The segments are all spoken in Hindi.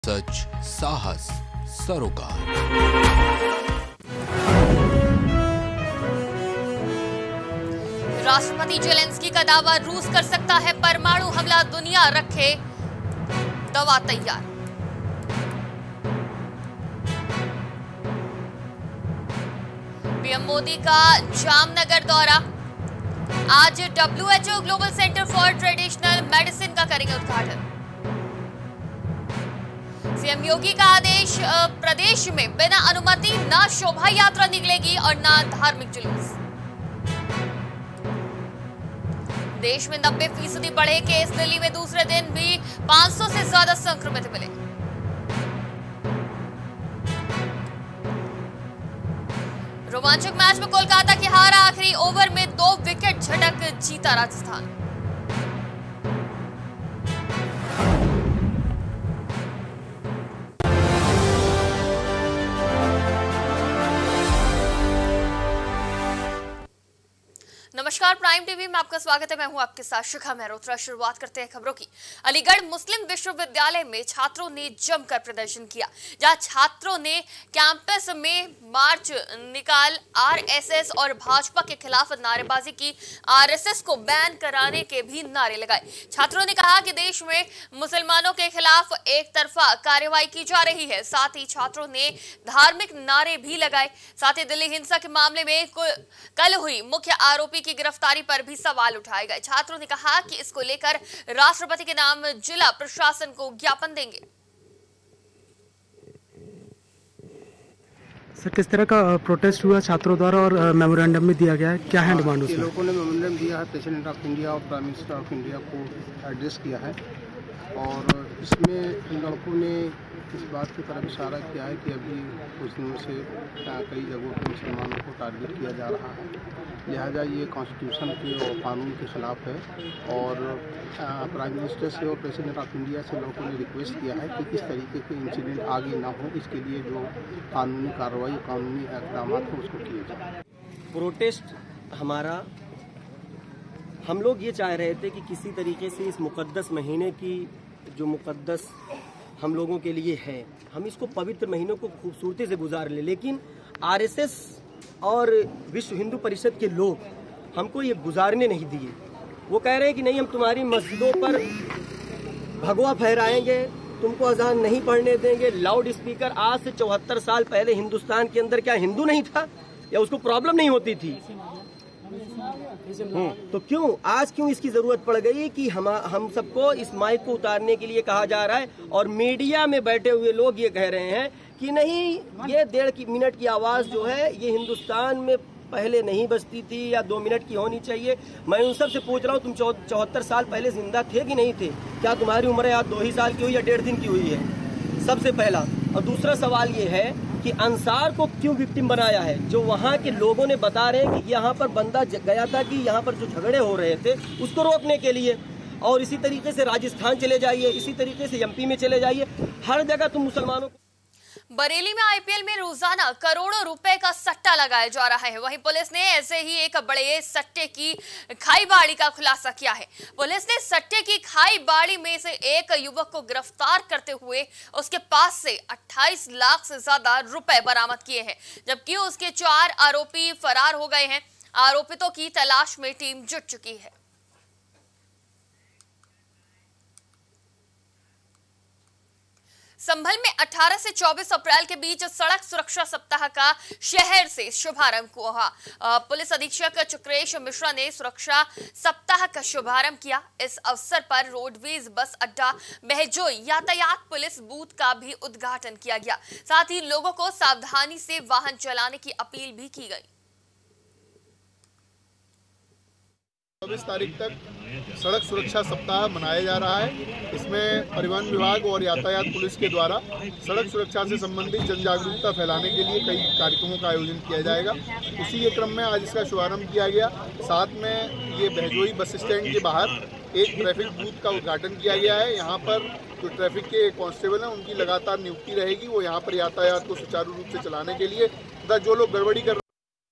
सच, साहस, सरोकार। राष्ट्रपति जेलेंस्की का दावा, रूस कर सकता है परमाणु हमला, दुनिया रखे दवा तैयार। पीएम मोदी का जामनगर दौरा, आज WHO global centre for traditional medicine का करेंगे उद्घाटन। सीएम योगी का आदेश, प्रदेश में बिना अनुमति न शोभा यात्रा निकलेगी और न धार्मिक जुलूस। देश में 90% बढ़े केस, दिल्ली में दूसरे दिन भी 500 से ज्यादा संक्रमित मिले। रोमांचक मैच में कोलकाता की हार, आखिरी ओवर में 2 विकेट झटक जीता राजस्थान। नमस्कार, प्राइम टीवी में आपका स्वागत है। मैं हूं आपके साथ शिखा मेहरोत्रा। शुरुआत करते हैं खबरों की। अलीगढ़ मुस्लिम विश्वविद्यालय में छात्रों ने जमकर प्रदर्शन किया, जहां छात्रों ने कैंपस में मार्च निकाल, आरएसएस और भाजपा के खिलाफ नारेबाजी की, आरएसएस को बैन कराने के भी नारे लगाए। छात्रों ने कहा कि देश में मुसलमानों के खिलाफ एक तरफा कार्रवाई की जा रही है। साथ ही छात्रों ने धार्मिक नारे भी लगाए। साथ ही दिल्ली हिंसा के मामले में कल हुई मुख्य आरोपी की गिरफ्तारी पर भी सवाल उठाए गए। छात्रों ने कहा कि इसको लेकर राष्ट्रपति के नाम जिला प्रशासन को ज्ञापन देंगे। सर, किस तरह का प्रोटेस्ट हुआ छात्रों द्वारा और मेमोरेंडम में दिया गया है, क्या है डिमांड उसमें? लोगों ने मेमोरेंडम दिया है, प्रेसिडेंट ऑफ इंडिया और प्राइम मिनिस्टर ऑफ इंडिया को एड्रेस किया है और इसमें लड़कों ने इस बात की तरफ इशारा किया है कि अभी कुछ दिनों से कई जगहों पर मुसलमानों को टारगेट किया जा रहा है, लिहाजा ये कॉन्स्टिट्यूशन के और कानून के खिलाफ है। और प्राइम मिनिस्टर से और प्रेसिडेंट ऑफ इंडिया से लोगों ने रिक्वेस्ट किया है कि इस तरीके के इंसिडेंट आगे ना हो, इसके लिए जो कानूनी कार्रवाई, कानूनी इक़दाम हैं उसको किए जाए। प्रोटेस्ट हमारा, हम लोग ये चाह रहे थे कि किसी तरीके से इस मुक़द्दस महीने की जो मुक़द्दस हम लोगों के लिए है, हम इसको पवित्र महीनों को खूबसूरती से गुजार ले, लेकिन आरएसएस और विश्व हिंदू परिषद के लोग हमको ये गुजारने नहीं दिए। वो कह रहे हैं कि नहीं, हम तुम्हारी मस्जिदों पर भगवा फहराएंगे, तुमको अजान नहीं पढ़ने देंगे। लाउड स्पीकर, आज से 74 साल पहले हिंदुस्तान के अंदर क्या हिंदू नहीं था या उसको प्रॉब्लम नहीं होती थी? तो आज क्यों इसकी जरूरत पड़ गई कि हम सबको इस माइक को उतारने के लिए कहा जा रहा है? और मीडिया में बैठे हुए लोग ये कह रहे हैं कि नहीं, ये 1.5 मिनट की आवाज जो है ये हिंदुस्तान में पहले नहीं बजती थी या 2 मिनट की होनी चाहिए। मैं उन सब से पूछ रहा हूँ, तुम 74 साल पहले जिंदा थे कि नहीं थे? क्या तुम्हारी उम्र आज 2 ही साल की हुई या 1.5 दिन की हुई है? सबसे पहला। और दूसरा सवाल ये है कि अंसार को क्यों विक्टिम बनाया है? जो वहाँ के लोगों ने बता रहे हैं कि यहाँ पर बंदा गया था कि यहाँ पर जो झगड़े हो रहे थे उसको रोकने के लिए। और इसी तरीके से राजस्थान चले जाइए, इसी तरीके से एमपी में चले जाइए, हर जगह तुम मुसलमानों को। बरेली में आईपीएल में रोजाना करोड़ों रुपए का सट्टा लगाया जा रहा है। वहीं पुलिस ने ऐसे ही एक बड़े सट्टे की खाई बाड़ी का खुलासा किया है। पुलिस ने सट्टे की खाई बाड़ी में से एक युवक को गिरफ्तार करते हुए उसके पास से 28 लाख से ज्यादा रुपए बरामद किए हैं, जबकि उसके 4 आरोपी फरार हो गए हैं। आरोपितों की तलाश में टीम जुट चुकी है। संभल में 18 से 24 अप्रैल के बीच सड़क सुरक्षा सप्ताह का शहर से शुभारंभ हुआ। पुलिस अधीक्षक चक्रेश मिश्रा ने सुरक्षा सप्ताह का शुभारंभ किया। इस अवसर पर रोडवेज बस अड्डा, महजोई यातायात पुलिस बूथ का भी उद्घाटन किया गया। साथ ही लोगों को सावधानी से वाहन चलाने की अपील भी की गई। 24 तारीख तक सड़क सुरक्षा सप्ताह मनाया जा रहा है। इसमें परिवहन विभाग और यातायात पुलिस के द्वारा सड़क सुरक्षा से संबंधित जन जागरूकता फैलाने के लिए कई कार्यक्रमों का आयोजन किया जाएगा। उसी के क्रम में आज इसका शुभारंभ किया गया। साथ में ये बहजोई बस स्टैंड के बाहर एक ट्रैफिक बूथ का उद्घाटन किया गया है। यहाँ पर जो ट्रैफिक के कांस्टेबल हैं उनकी लगातार नियुक्ति रहेगी। वो यहाँ पर यातायात को सुचारू रूप से चलाने के लिए तथा जो लोग गड़बड़ी कर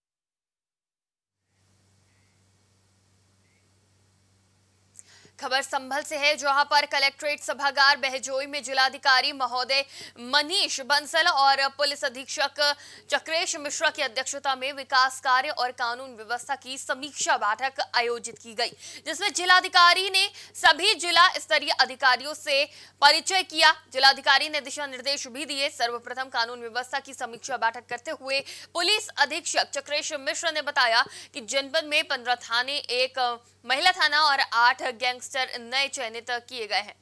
खबर संभल से है, जहां पर कलेक्ट्रेट सभागार बहजोई में जिलाधिकारी महोदय मनीष बंसल और पुलिस अधीक्षक चक्रेश मिश्रा की अध्यक्षता में विकास कार्य और कानून व्यवस्था की समीक्षा बैठक आयोजित की गई, जिसमें जिलाधिकारी ने सभी जिला स्तरीय अधिकारियों से परिचय किया। जिलाधिकारी ने दिशा निर्देश भी दिए। सर्वप्रथम कानून व्यवस्था की समीक्षा बैठक करते हुए पुलिस अधीक्षक चक्रेश मिश्रा ने बताया कि जनपद में 15 थाने, एक महिला थाना और 8 गैंगस्टर नए चयनित किए गए हैं।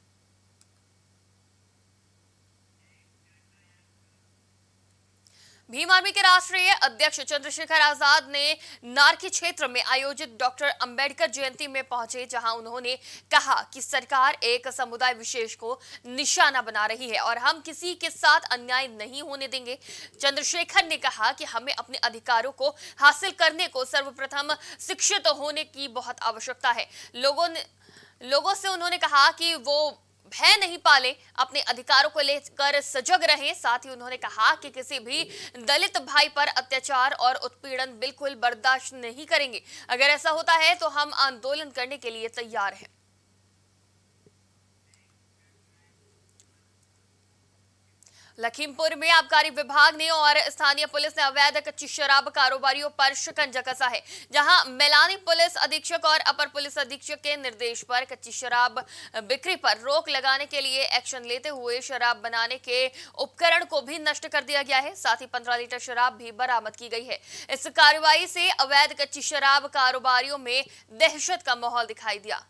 भीम आर्मी के राष्ट्रीय अध्यक्ष चंद्रशेखर आजाद ने नारकी क्षेत्र में आयोजित डॉक्टर अंबेडकर जयंती में पहुंचे, जहां उन्होंने कहा कि सरकार एक समुदाय विशेष को निशाना बना रही है और हम किसी के साथ अन्याय नहीं होने देंगे। चंद्रशेखर ने कहा कि हमें अपने अधिकारों को हासिल करने को सर्वप्रथम शिक्षित होने की बहुत आवश्यकता है। लोगों से उन्होंने कहा कि वो भय नहीं पाले, अपने अधिकारों को लेकर सजग रहें। साथ ही उन्होंने कहा कि किसी भी दलित भाई पर अत्याचार और उत्पीड़न बिल्कुल बर्दाश्त नहीं करेंगे। अगर ऐसा होता है तो हम आंदोलन करने के लिए तैयार हैं। लखीमपुर में आबकारी विभाग ने और स्थानीय पुलिस ने अवैध कच्ची शराब कारोबारियों पर शिकंजा कसा है, जहां मैलानी पुलिस अधीक्षक और अपर पुलिस अधीक्षक के निर्देश पर कच्ची शराब बिक्री पर रोक लगाने के लिए एक्शन लेते हुए शराब बनाने के उपकरण को भी नष्ट कर दिया गया है। साथ ही 15 लीटर शराब भी बरामद की गई है। इस कार्रवाई से अवैध कच्ची शराब कारोबारियों में दहशत का माहौल दिखाई दिया।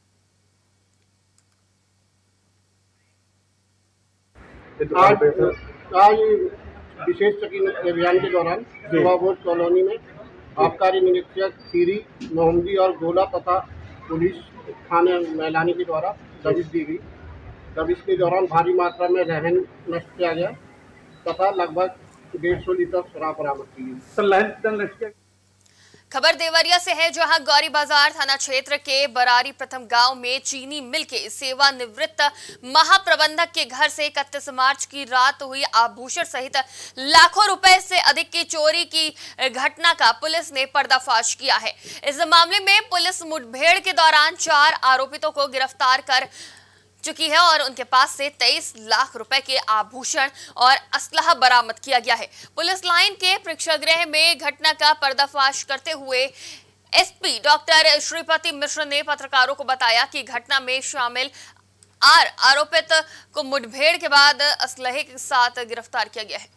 आज विशेष चेकिंग अभियान के दौरान सुबाबोध कॉलोनी में आबकारी निरीक्षक सीरी मोहम्मदी और गोला तथा पुलिस थाने मैलानी के द्वारा दबिश दी गई। दबिश के दौरान भारी मात्रा में रेहन नष्ट किया गया तथा लगभग 150 लीटर शराब बरामद की गई। खबर देवरिया से है, जहां गौरी बाजार थाना क्षेत्र के बरारी प्रथम गांव में चीनी मिल के सेवानिवृत्त महाप्रबंधक के घर से 31 मार्च की रात हुई आभूषण सहित लाखों रुपए से अधिक की चोरी की घटना का पुलिस ने पर्दाफाश किया है। इस मामले में पुलिस मुठभेड़ के दौरान 4 आरोपितों को गिरफ्तार कर चुकी है और उनके पास से 23 लाख रुपए के आभूषण और असलहा बरामद किया गया है। पुलिस लाइन के प्रेक्षागृह में घटना का पर्दाफाश करते हुए एसपी डॉक्टर श्रीपति मिश्र ने पत्रकारों को बताया कि घटना में शामिल 8 आरोपित को मुठभेड़ के बाद असलहे के साथ गिरफ्तार किया गया है।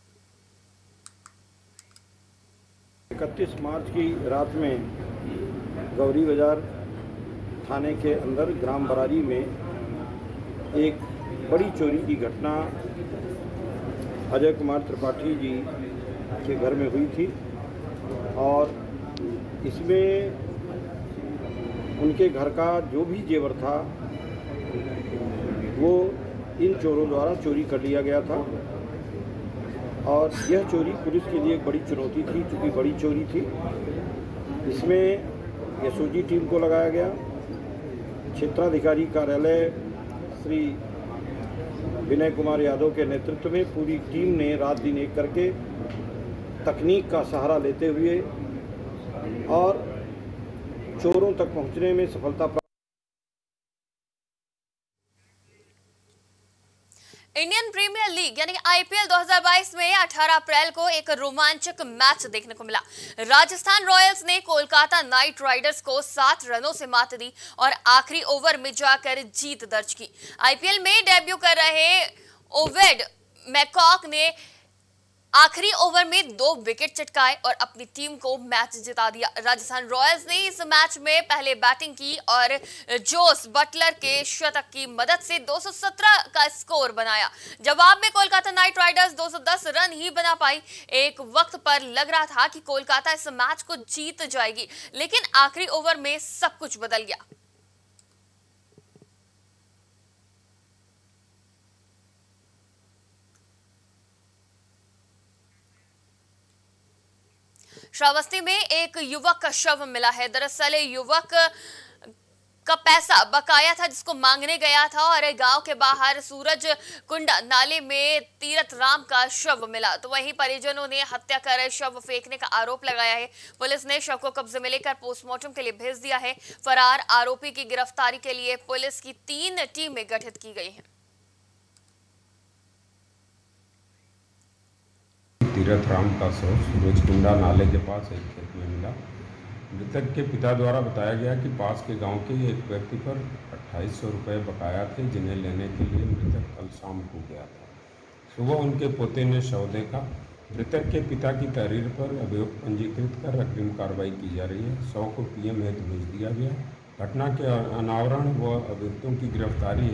31 मार्च की रात में गौरी बाजार थाने के अंदर ग्राम बरारी में एक बड़ी चोरी की घटना अजय कुमार त्रिपाठी जी के घर में हुई थी और इसमें उनके घर का जो भी जेवर था वो इन चोरों द्वारा चोरी कर लिया गया था और यह चोरी पुलिस के लिए एक बड़ी चुनौती थी, चूँकि बड़ी चोरी थी। इसमें एसओजी टीम को लगाया गया। क्षेत्राधिकारी कार्यालय श्री विनय कुमार यादव के नेतृत्व में पूरी टीम ने रात दिन एक करके तकनीक का सहारा लेते हुए और चोरों तक पहुंचने में सफलता प्राप्त। इंडियन प्रीमियर लीग यानी आईपीएल 2022 में 18 अप्रैल को एक रोमांचक मैच देखने को मिला। राजस्थान रॉयल्स ने कोलकाता नाइट राइडर्स को 7 रनों से मात दी और आखिरी ओवर में जाकर जीत दर्ज की। आईपीएल में डेब्यू कर रहे ओवेड मैकॉक ने आखिरी ओवर में 2 विकेट चटकाए और अपनी टीम को मैच जिता दिया। राजस्थान रॉयल्स ने इस मैच में पहले बैटिंग की और जोस बटलर के शतक की मदद से 217 का स्कोर बनाया। जवाब में कोलकाता नाइट राइडर्स 210 रन ही बना पाई। एक वक्त पर लग रहा था कि कोलकाता इस मैच को जीत जाएगी, लेकिन आखिरी ओवर में सब कुछ बदल गया। श्रावस्ती में एक युवक का शव मिला है। दरअसल युवक का पैसा बकाया था जिसको मांगने गया था और गांव के बाहर सूरज कुंडा नाले में तीरथ राम का शव मिला। तो वहीं परिजनों ने हत्या कर शव फेंकने का आरोप लगाया है। पुलिस ने शव को कब्जे में लेकर पोस्टमार्टम के लिए भेज दिया है। फरार आरोपी की गिरफ्तारी के लिए पुलिस की 3 टीमें गठित की गई हैं। तीरथ राम का शव सूरजकुंडा नाले के पास एक खेत में मिला। मृतक के पिता द्वारा बताया गया कि पास के गांव के एक व्यक्ति पर 2800 रुपये बकाया थे, जिन्हें लेने के लिए मृतक कल शाम को गया था। सुबह उनके पोते ने शव देखा। मृतक के पिता की तहरीर पर अभियोग पंजीकृत कर अग्रिम कार्रवाई की जा रही है। शव को पीएम हेतु भेज दिया गया। घटना के अनावरण व अभियुक्तों की गिरफ्तारी।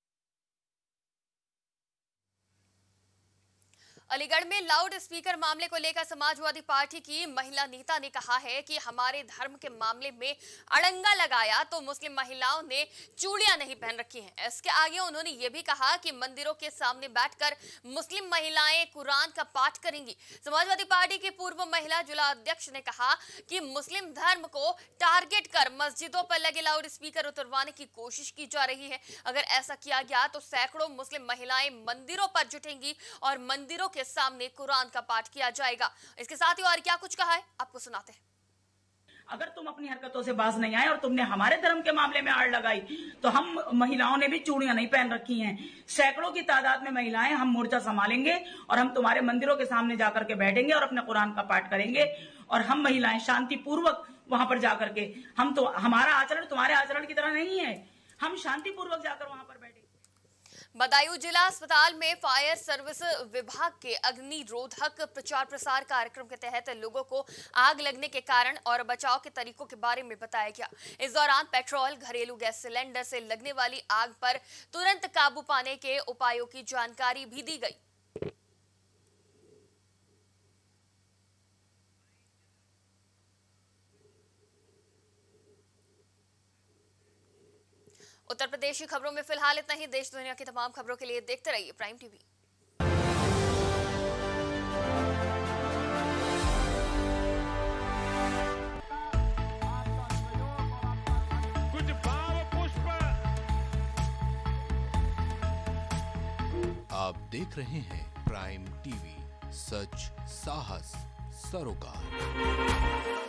अलीगढ़ में लाउड स्पीकर मामले को लेकर समाजवादी पार्टी की महिला नेता ने कहा है कि हमारे धर्म के मामले में अड़ंगा लगाया तो मुस्लिम महिलाओं ने चूड़ियां नहीं पहन रखी हैं। इसके आगे उन्होंने ये भी कहा कि मंदिरों के सामने बैठकर मुस्लिम महिलाएं कुरान का पाठ करेंगी। समाजवादी पार्टी की पूर्व महिला जिला अध्यक्ष ने कहा कि मुस्लिम धर्म को टारगेट कर मस्जिदों पर लगे लाउड स्पीकर उतरवाने की कोशिश की जा रही है। अगर ऐसा किया गया तो सैकड़ों मुस्लिम महिलाएं मंदिरों पर जुटेंगी और मंदिरों के सामने कुरान का पाठ किया जाएगा। इसके साथ ही और क्या कुछ कहा है आपको सुनाते हैं। अगर तुम अपनी हरकतों से बाज नहीं आए और तुमने हमारे धर्म के मामले में आड़ लगाई तो हम महिलाओं ने भी चूड़ियां नहीं पहन रखी हैं। सैकड़ों की तादाद में महिलाएं हम मोर्चा संभालेंगे और हम तुम्हारे मंदिरों के सामने जाकर के बैठेंगे और अपने कुरान का पाठ करेंगे। और हम महिलाएं शांतिपूर्वक वहां पर जाकर के, हम तो, हमारा आचरण तुम्हारे आचरण की तरह नहीं है, हम शांतिपूर्वक जाकर वहां पर बैठेंगे। बदायूं जिला अस्पताल में फायर सर्विस विभाग के अग्निरोधक प्रचार प्रसार कार्यक्रम के तहत लोगों को आग लगने के कारण और बचाव के तरीकों के बारे में बताया गया। इस दौरान पेट्रोल, घरेलू गैस सिलेंडर से लगने वाली आग पर तुरंत काबू पाने के उपायों की जानकारी भी दी गई। उत्तर प्रदेश की खबरों में फिलहाल इतना ही। देश दुनिया की तमाम खबरों के लिए देखते रहिए प्राइम टीवी। कुछ भाव पुष्प। आप देख रहे हैं प्राइम टीवी, सच, साहस, सरोकार।